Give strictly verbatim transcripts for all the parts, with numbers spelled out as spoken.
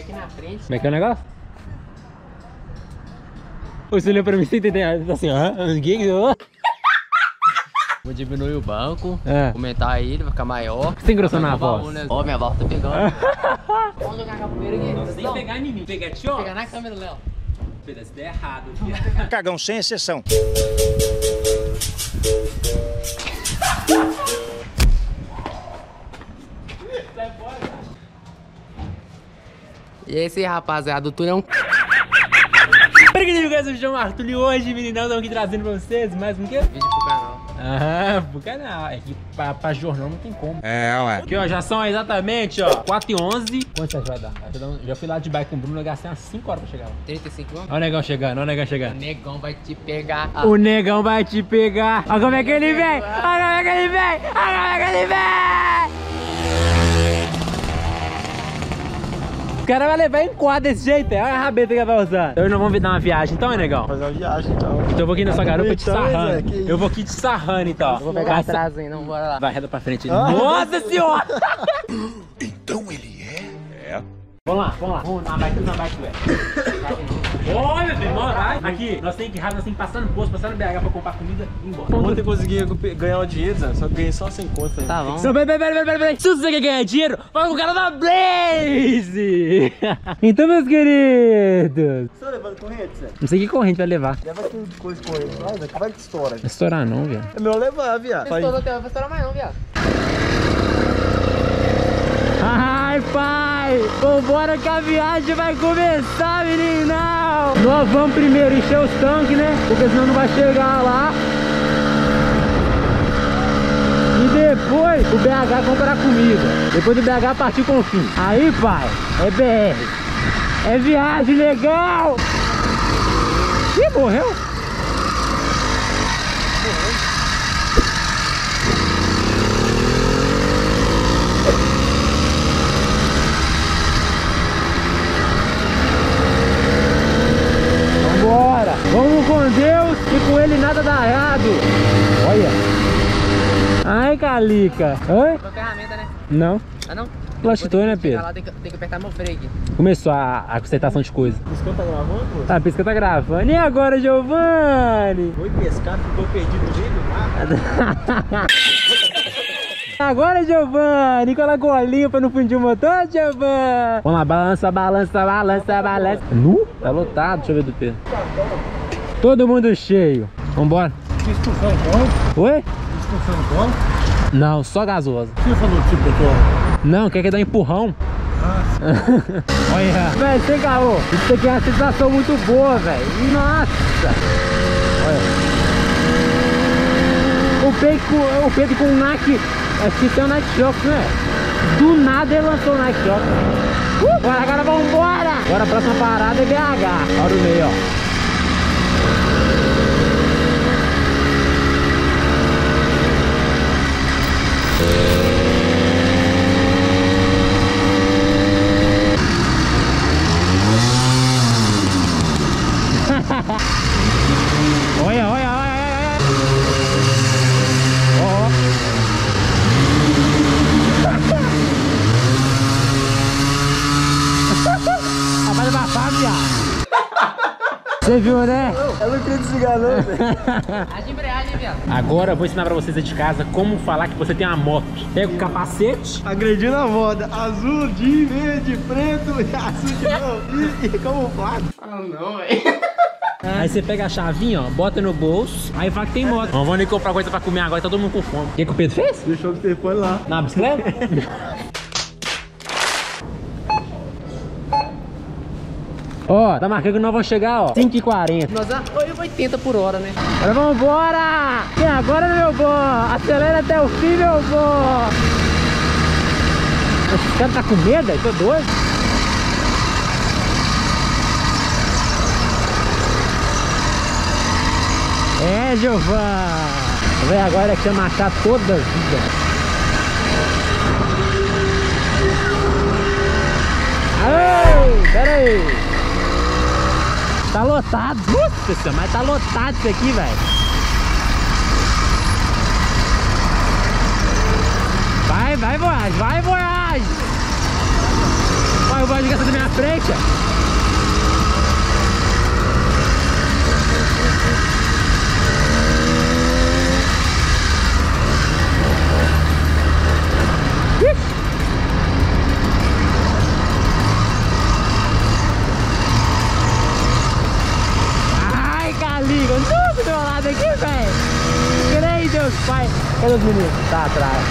aqui na frente. Como é que é o negócio? Você olhou pra mim sem entender. Assim, ó. O que que eu... Vou diminuir o banco, É. aumentar ele, vai ficar maior. Você engrossou na voz? Ó, né? oh, minha voz tá pegando. Vamos jogar a capoeira aqui. Sem pegar em mim. Pegar tio? Pegar na câmera, Léo. Se der errado. Cagão sem exceção. E esse rapaziada, o Túlio é um... Para que divulgar esse vídeo, Arthur, e hoje, meninão, estamos aqui trazendo pra vocês mais um quê? vídeo pro canal. Ah, pro canal. É que pra, pra jornal não tem como. É, ué. Aqui, ó, já são exatamente, ó, quatro e onze. Quanto você acha que vai dar? Já, dar um- já fui lá de bike com o Bruno, eu gastei umas cinco horas pra chegar lá. trinta e cinco anos? Olha o negão chegando, olha o negão O chegando. negão vai te pegar. O negão vai te pegar. Olha como é que ele vem. Olha como é que ele vem. Olha como é que ele vem. O cara vai levar em quadro desse jeito, é? Olha a rabeta que ele vai usar. Então nós vamos dar uma viagem então, hein, negão? Fazer uma viagem então. Então eu vou aqui na sua garupa te Então, sarrando. Zé, que Eu vou aqui te sarrando então. Eu vou pegar Vai, atrás aí, não, bora lá. Vai, reta pra frente. Ah, Nossa senhora! Então ele é? É. Vamos lá, vamos lá. Vamos na bike, na bike, velho. Olha, meu filho, vai. Aqui, nós temos que ir rápido, nós temos que passar no posto, passar no B H pra comprar comida e ir embora. Ontem eu consegui ganhar um dinheiro, Zé, só que ganhei só sem conta. Tá bom. Não, peraí, peraí, peraí, peraí. Se você quer ganhar dinheiro, fala com o cara da Blaze! Então, meus queridos. Você tá levando corrente, Zé? Não sei que corrente vai levar. Leva tudo de coisa de corrente lá, Zé, que vai que estoura. Não vai estourar não, viado. É melhor levar, viado. Não estourou, não vai estourar mais não, viado. Ai, pai! Vambora que a viagem vai começar, meninão! Nós vamos primeiro encher os tanques, né? Porque senão não vai chegar lá. E depois o B H comprar comida. Depois do B H partir com o fim. Aí, pai, é B R. É viagem legal! Ih, morreu? Vambora! Vamos com Deus e com ele nada dá errado! Olha! Ai, Calica! Oi? Tô ferramenta, né? Não. Ah, não? Lógico que tô, né, Pedro? Lá, tem, que, tem que apertar meu freio aqui. Começou a, a consertação de coisa. Esse canto tá gravando, pô? Tá, a pesca tá gravando. E agora, Giovanni? Foi pescar, ficou perdido no meio do mar. Agora, Giovanni, com a golinha pra não fundir o motor, Giovanni. Vamos lá, balança, balança, balança, balança. Nu? Tá lotado, deixa eu ver do Pedro. Todo mundo cheio. Vambora. Discussão bom? Oi? Discussão bom? Não, só gasosa. Você falou tipo que eu tô... Não, quer que dá empurrão? Olha. Véi, sem caô. Isso aqui é uma sensação muito boa, velho. Nossa. Olha. O Pedro com o Pedro com o Nike. Acho que tem o Nike Shock, né? Do nada ele lançou o Nike Shock. Uh, agora, agora vamos embora. Agora a próxima parada é B H. Olha o meio, ó. Olha, olha, olha, olha. Ó. Ah, vai abafar, viado. Você viu, né? Eu não queria desligar não, velho. Age embreagem, viado. Agora eu vou ensinar pra vocês aí de casa como falar que você tem uma moto. Pega o capacete. Agredindo a moda. Azul, de verde, preto e azul de novo. E, e como faz? Ah, não, velho. Aí você pega a chavinha, ó, bota no bolso, aí fala que tem moto. Vamos ali comprar coisa pra comer agora, tá todo mundo com fome. O que, que o Pedro fez? Deixou o telefone lá. Na bicicleta? Ó, tá marcando que nós vamos chegar, ó, cinco e quarenta. Nós a oitenta por hora, né? Agora vamos embora! Quem agora, meu bom? Acelera até o fim, meu bom! Esse cara tá com medo, aí? Tô doido. É, Giovanni! Vem agora é que chama achar toda a vida. Aê! Pera aí! Tá lotado! Nossa senhora, mas tá lotado isso aqui, velho! Vai, vai, Voyage! Vai, Voyage! Olha o bode gastando na minha frente. Ai, Caliga, não do meu lado aqui, velho. Creio, Deus Pai. Cadê os meninos? Tá atrás.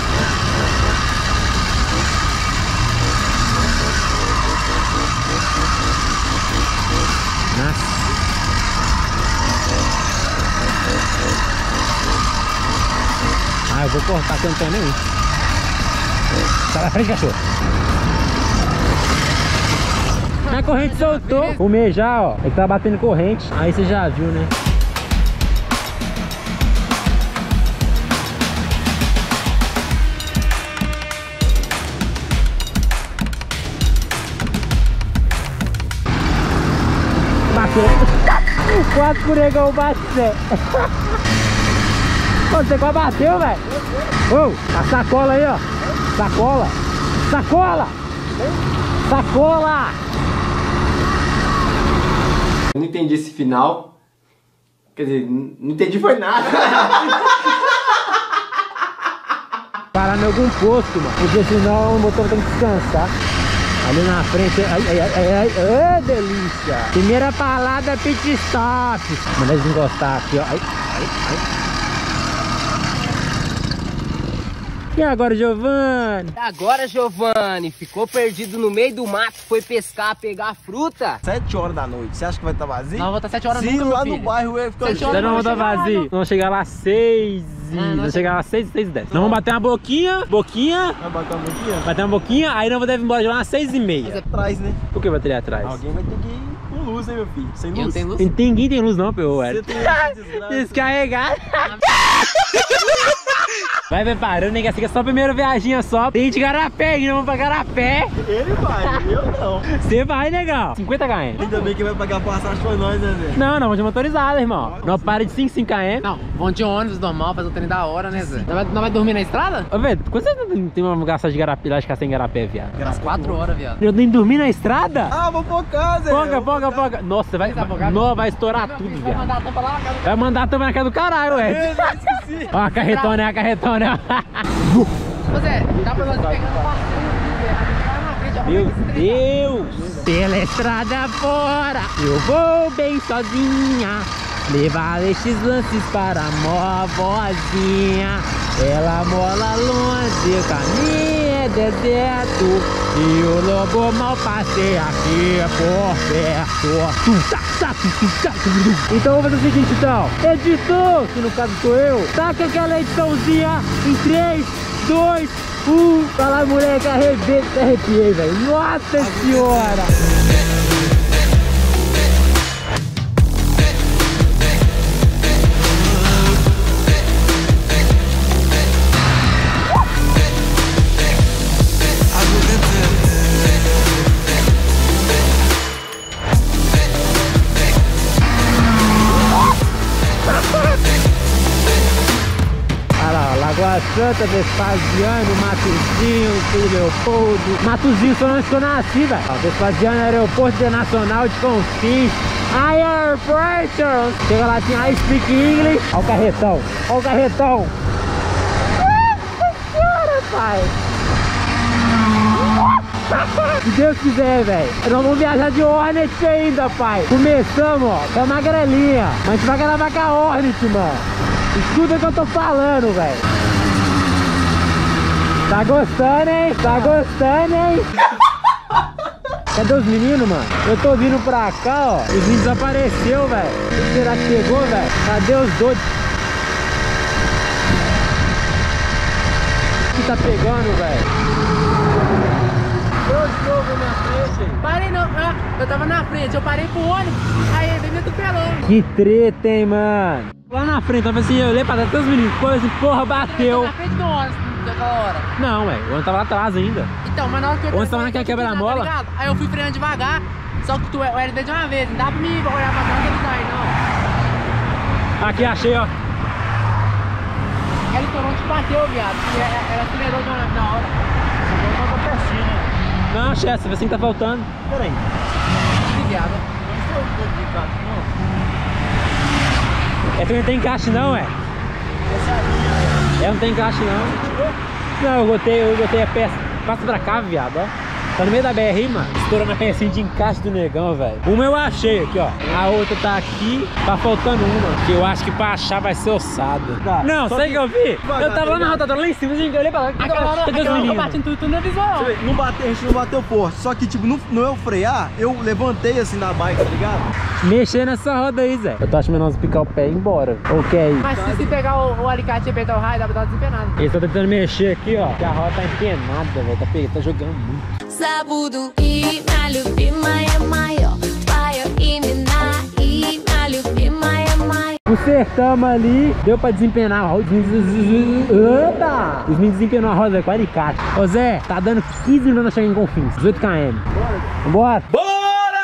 Nossa. Ah, eu vou cortar cantando aí. Sai na frente, cachorro. A corrente soltou. Fumei já, ó. É que tá batendo corrente. Aí você já viu, né? Quase que o negão bateu. Você quase bateu, velho. Ô, a sacola aí, ó. Sacola. Sacola. Sacola. Eu não entendi esse final. Quer dizer, não entendi foi nada. Parar em algum posto, mano. Porque senão o motor tem que descansar. Ali na frente, ai, ai, ai, ai, ai, ai, delícia. Primeira palavra, pit stop. Manda eles encostar aqui, ó. Ai, ai, ai. E agora, Giovanni? E agora, Giovanni? Ficou perdido no meio do mato, foi pescar, pegar fruta? Sete horas da noite, você acha que vai estar vazio? Não, vou estar sete horas Sim, nunca, meu lá filho. no bairro ele ficou Sete horas Não, não vai vamos dar chegar lá, vazio. não. Vamos chegar lá seis e... Ah, não, Vamos chegar lá seis, seis e dez. Nós vamos bater uma boquinha, boquinha, Vai bater uma boquinha? bater uma boquinha, aí nós vamos ir embora de lá às seis e meia. Atrás, né? Por que bateria atrás? Alguém vai ter que ir com luz, hein, meu filho? Sem luz. Eu não tenho luz? Não tem ninguém tem luz não, pô, Você velho. tem luz, desgraça. Descarregar. Vai preparando, né? Que essa aqui é só a primeira viaginha só. Tem de Garapé, que não vamos pra Garapé. Ele vai, eu não. Você vai, negão. cinquenta quilômetros. Ainda bem que vai pagar passagem foi nós, né, Zé? Não, não, vamos de motorizada, irmão. Não para de cinco, cinco quilômetros. Não, vão de ônibus normal, fazer um treino da hora, né, Zé? Não vai, não vai dormir na estrada? Ô, velho, quando você não tem uma gastar de Garapé, lá de Cacém em Garapé, viado? Umas quatro horas, viado. Eu tenho que dormir na estrada? Ah, vou focar, Zé. Poca, Eu vou poca, focar. poca. Nossa, vai, Vai focar? não, vai estourar tudo, Vai viado. mandar a tampa lá na casa. Vai mandar também na casa do caralho, ué. Eu já esqueci. Ó, a carretona, a carretona. Ô, Zé, dá pra nós ir pegando uma fruta, Meu Deus! Pela estrada fora, eu vou bem sozinha. Levar estes lances para a mó vozinha. Ela mora longe, o caminho é deserto. E o lobo mal passeia aqui por perto. Então vamos fazer o seguinte, então. Editor, que no caso sou eu, taca aquela ediçãozinha em três, dois, um. Fala, moleque, arrebenta, arrepiei, velho. Nossa senhora! Lagoa Santa, Vespasiano, Matozinho, Filho Leopoldo. Matozinho só não ficou nasci, velho. Vespasiano, Aeroporto Internacional de Confins. Airport! Chega lá, tinha I speak English. Olha o carretão, olha o carretão. Nossa senhora, pai. Se Deus quiser, velho. Nós vamos viajar de Hornet ainda, pai. Começamos, ó, com a magrelinha. Mas a gente vai gravar com a Hornet, mano. Escuta o que eu tô falando, velho. Tá gostando, hein? Tá gostando, hein? Cadê os meninos, mano? Eu tô vindo pra cá, ó. Os meninos desapareceu, velho. O que será que pegou, velho? Cadê os dois? O que tá pegando, velho? Tô de novo na frente. Parei não, ah, eu tava na frente, eu parei pro ônibus, aí ele me atropelou. Que treta, hein, mano? Lá na frente, tava assim, eu olhei pra trás, todos os meninos, pô, assim, porra, bateu. Na frente do ônibus, naquela hora. Não, velho, o ônibus tava lá atrás ainda. Então, mas na hora que eu... Onde tava naquela quebra-mola? Tá ligado? Aí eu fui freando devagar, só que tu o L D de uma vez, não dá pra me olhar pra trás e ele sair, não. Aqui, achei, ó. Ela estourou, te bateu, viado, porque ela, ela acelerou de uma, na hora. Agora tá pertinho, né? Não, chefe, assim que tá faltando. Peraí. Obrigado. Não foi um pouco de caixa, não. Essa não tem encaixe não, é? Essa aí, É, não tem encaixe não. tirou? Não, eu botei, eu botei a peça. Passa pra cá, viado, ó. Tá no meio da B R aí, mano. Estourando a pecinha de encaixe do negão, velho. Uma eu achei aqui, ó. A outra tá aqui. Tá faltando uma. Que eu acho que pra achar vai ser ossada. Tá. Não, Só sabe o que- que eu vi? Vai, Eu vai, tava lá na vai. rota, tava lá em cima, eu olhei pra lá. Aquela hora, Cadê os aquela hora eu meninos? bati tudo na visão. Você vê, não bate, a gente não bateu forte. Só que, tipo, no, no eu frear, eu levantei assim na bike, tá ligado? Mexer nessa roda aí, Zé. Eu tô achando melhor nós picar o pé e ir embora. Ok. Mas se você pegar o, o alicate e apertar o raio, dá pra dar uma desempenada. Eles estão tentando mexer aqui, ó. Que a roda tá empenada, velho. Tá, pe- tá jogando muito. Забуду и на любимая мое, твое имя и на любимая моя. Consertamos ali, deu pra desempenar a roda. Opa! Os meninos desempenou a roda com a alicate. Ô Zé, tá dando quinze minutos pra chegar em Confins, dezoito quilômetros. Bora! Vambora!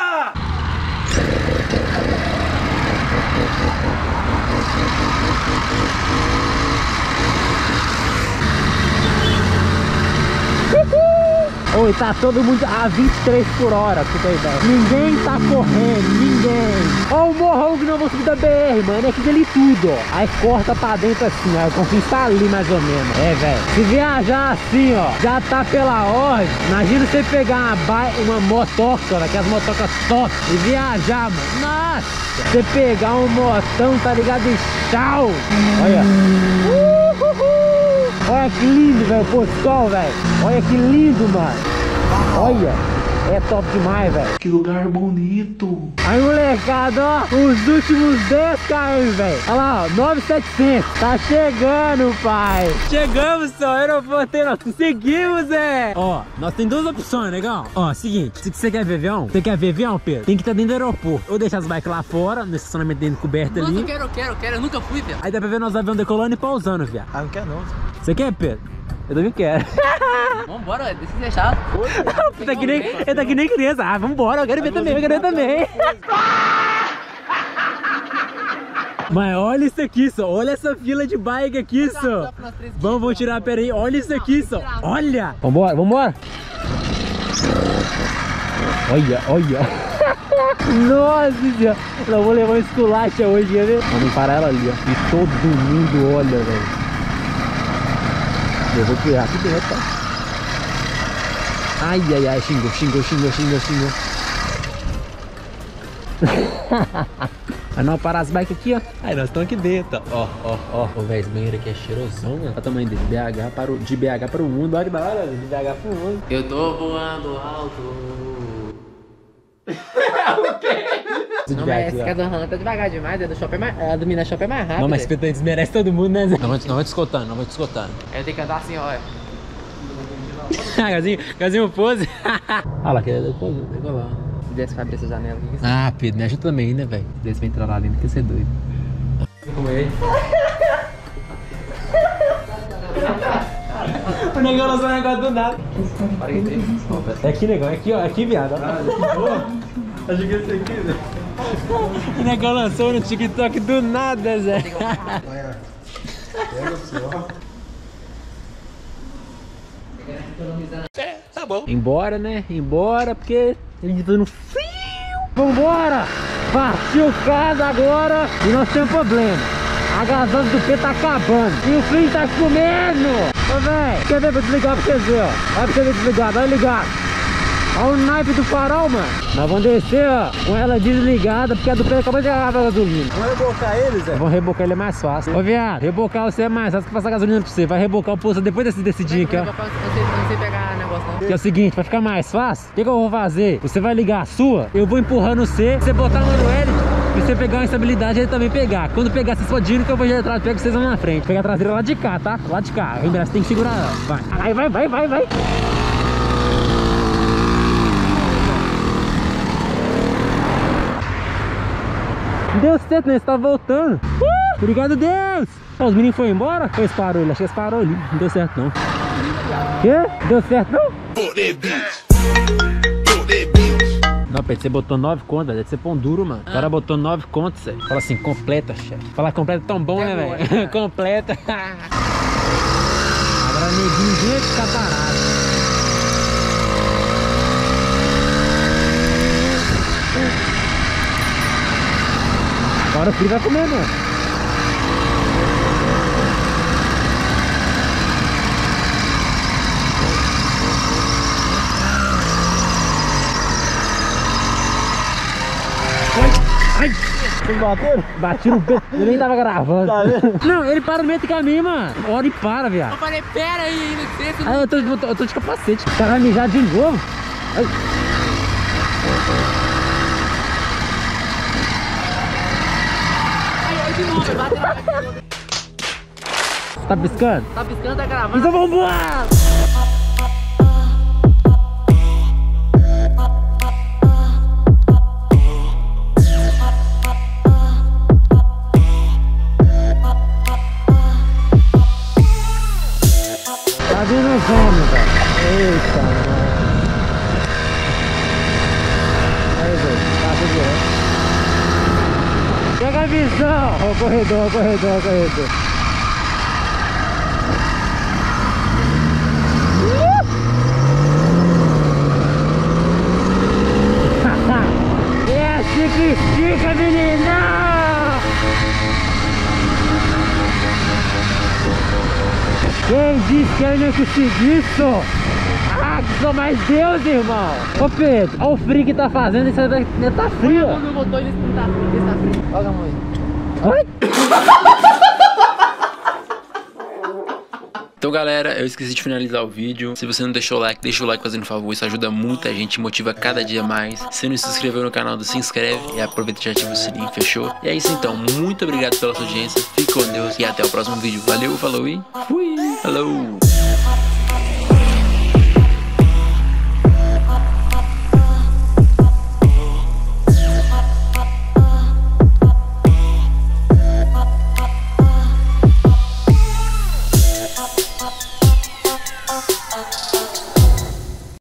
Oi, tá todo mundo a vinte e três por hora, pra você ter ideia. Ninguém tá correndo, ninguém. Ó o morrão que não vou subir da B R, mano. É aquilo ali tudo, ó. Aí corta pra dentro assim, ó. O Confins tá ali mais ou menos. É, velho. Se viajar assim, ó, já tá pela ordem. Imagina você pegar uma, ba... uma motoca, aquelas motocas top, e viajar, mano. Nossa! Você pegar um motão, tá ligado? E tchau! Olha. Uhul. Olha que lindo, velho, o pôr do sol, velho. Olha que lindo, mano. Olha, é top demais, velho. Que lugar bonito. Aí, molecada, ó, os últimos dez quilômetros, velho. Olha lá, ó, nove mil e setecentos. Tá chegando, pai. Chegamos, só, aeroporto, nós conseguimos, é. Ó, nós tem duas opções, negão. Ó, seguinte, se você quer ver avião, você quer ver avião, Pedro? Tem que estar dentro do aeroporto. Ou deixar as bikes lá fora, no estacionamento dentro coberto Nossa, eu ali. quero, eu quero, eu quero. Eu nunca fui, velho. Aí dá pra ver nós aviões decolando e pausando, viado. Ah, não quer não. Você quer, Pedro? Eu também quero. Vambora, velho. Deixa eu deixar. Ele tá que nem, ele tá que nem criança. Ah, vambora, eu quero ver também, eu quero ver também. Mas olha isso aqui, só. Olha essa fila de bike aqui, só. Vamos, vamos tirar, pera aí. Olha isso aqui, só. Olha. Vambora, vambora. Olha, olha. Nossa senhora. Não vou levar um esculacha hoje, quer ver? Vamos parar ela ali, ó. E todo mundo olha, velho. Eu vou tirar aqui dentro, ó. Ai, ai, ai, xingou, xingou, xingou, xingou, xingou. Aí nós parar as bikes aqui, ó. Aí nós estamos aqui dentro, ó. Ó, ó, ó. Véi, esse banheiro aqui é cheirosão, mano. Olha o tamanho dele. B H para o... De B H para o mundo. Olha que da hora, de B H para o mundo. Eu tô voando alto. Não, mas esse que é do Han tá devagar demais. É do shopping mais... A do Minas Shopping é mais rápido. Não, mas velho. Pedro desmerece todo mundo, né, Zé? Não vai, não vai te escutando, não vai te escutando. Eu tenho que andar assim, ó. Gazinho, Gazinho pose. Ah lá, que é pose. Pegou lá. Desce pra abrir essa janela. Ah, Pedro, me ajuda também, né, velho? Desce pra entrar lá dentro, que você é doido. Como é? O negão lançou um negócio do nada. É aqui, negão, é aqui, ó. É aqui, viado. Acho que esse aqui, né? O negão lançou no TikTok do nada, Zé. Pega só. Tá bom. Embora, né? Embora, porque a gente tá no frio. Vambora! Partiu casa agora e nós temos problema. A gasolina do P tá acabando e o frio tá comendo. Ô, véi, quer ver pra desligar pra você ver, ó. Olha pra você ver desligado, olha ligado. Olha o naipe do farol, mano. Nós vamos descer, ó, com ela desligada, porque a do P acabou de acabar a gasolina. Vamos rebocar ele, Zé? Vamos rebocar ele é mais fácil. Ô, viado, rebocar você é mais fácil que passar gasolina pra você. Vai rebocar o posto depois desse decidinho aqui, ó. Eu não sei, não sei pegar negócio, não. Que é o seguinte, vai ficar mais fácil. O que, que eu vou fazer? Você vai ligar a sua, eu vou empurrando você, você botar a mão no L e você pegar uma estabilidade e ele também pegar. Quando pegar, vocês podem ir, que eu vou de atrás, pego vocês vão na frente. Pegar a traseira lá de cá, tá? Lá de cá. Lembra, você tem que segurar ela. Vai. Vai, vai, vai, vai, vai. Deu certo, né? Você tá voltando. Uh! Obrigado, Deus! Ó, os meninos foram embora? Ou eles pararam ali? Acho que eles pararam ali. Não deu certo, não. Quê? Deu certo, não? Não, Pedro, você botou nove contas, deve ser pão duro, mano. O cara botou nove contas, sério. Fala assim, completa, chefe. Falar completa é tão bom, né, velho? Completa. Agora neguinho vai ficar parado. Agora o filho vai comer, mano. Ai! Vocês bateram? Bati no peito, eu nem tava gravando. Tá vendo? Não, ele para no meio do caminho, mano. Hora e para, viado. Eu falei, pera aí, licença. Ah, eu tô, eu tô, eu tô de capacete. O cara vai mijar de novo. Ai. Aí, eu de novo, bateu na máquina. Tá piscando? Tá piscando, tá gravando. Então vambora! Tá vindo os homens, velho. Eita, mano. Aí, velho. Tá tudo direto. Pega a visão. Ó, o corredor, o corredor, o corredor. É assim que fica, menina! Quem disse que eu não consegui isso? Ah, que sou mais Deus, irmão! Ô Pedro, olha o frio que tá fazendo, isso aí tá frio, ó. Quando eu botou ele não tá frio, ele tá frio. Olha a mãe. Oi? Então galera, eu esqueci de finalizar o vídeo. Se você não deixou o like, deixa o like fazendo favor. Isso ajuda muito a gente, motiva cada dia mais. Se não se inscreveu no canal, se inscreve e aproveita e já ativa o sininho, fechou? E é isso então, muito obrigado pela sua audiência. Fique com Deus e até o próximo vídeo. Valeu, falou e fui! Falou!